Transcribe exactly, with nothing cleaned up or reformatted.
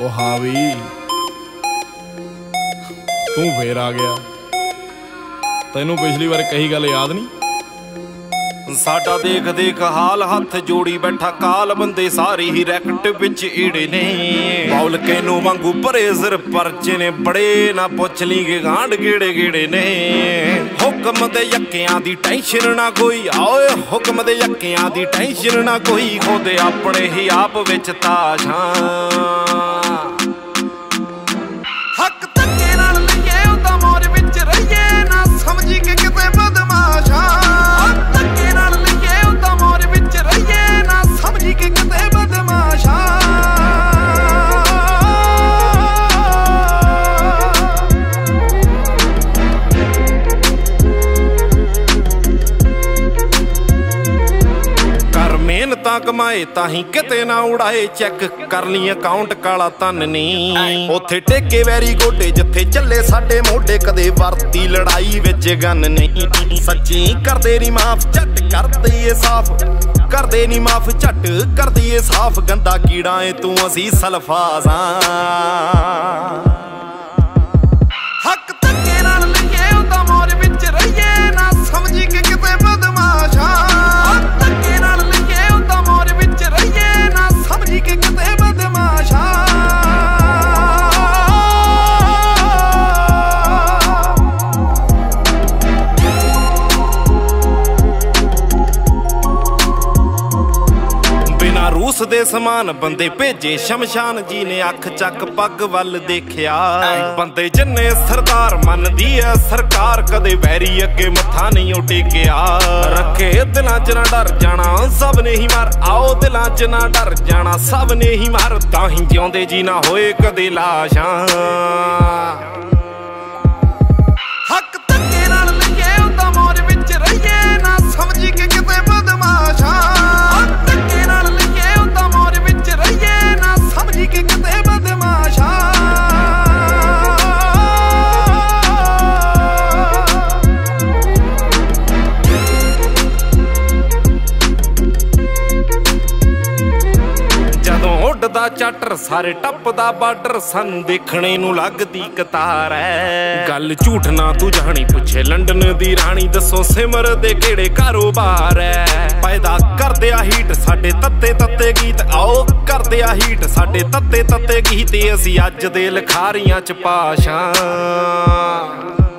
ओ हाँ भी तू फिर आ गया। तेनू पिछली बार कही गल याद नहीं? साडा देख देख हाल हाथ जोड़ी बैठा काल बंदे सारी ही रैकट विच ईड़े ने बाउल के नू वांगू भरे सिर परचे ने बड़े ना पुछ ली के गांड गेड़े गेड़े ने हुक्म दे यक्कियां दी टेंशन ना कोई ओए हुक्म दे यक्कियां दी टेंशन ना कोई खोदे अपने ही आप विच ताशां हक धक्के नाल लईए उदा मोर विच रहीए ना समझी के किते बदमाशा कमाए ताही किते ना उड़ाए चेक कर ली अकाउंट काला तन नी उथे टेके वैरी गोडे जिथे चले साडे मोडे कदे वरती लड़ाई विच गन नहीं सच्ची कर दे नी माफ झट कर दे साफ कर दे नी माफ झट कर दे साफ गंदा कीड़ा है तू असी सल्फाज़ां हक धक्के नाल लईए उदा मोर विच रहीए ना समझी के किते बदमाशा धक्के नाल के किते बदमाशा बिना रूस दे समान बंदे भेजे शमशान जी ने अख चक पग वल देखिया बंदे जिन्ने सरदार मनदी है सरकार कदे वैरी अगे मथा नहीं टेकिया रखे दिलां च ना डर जाना सब ने ही मार आओ दिलां च ना डर जाना सब ने ही मार ताही जिउंदे जी ना होए कदे लाशां हक धक्के नाल लईए उदा मोर विच रहीए ना समझी के किते बदमाशा धक्के नाल लईए उदा मोर विच रहीए ना समझी के किते बदमाशा दा चाटर सारे टप दा बार्डर सानू देखने नू लगदी कतार है गल झूठ ना तू जानी पुछे लंडन दी रानी दसो सिमर दे केड़े कारोबार है पैदा कर दिया हीट साडे तत्ते तत्ते गीत आओ कर दिया हीट साडे तत्ते तत्ते गीत असी अज दे लखारियां च पाशां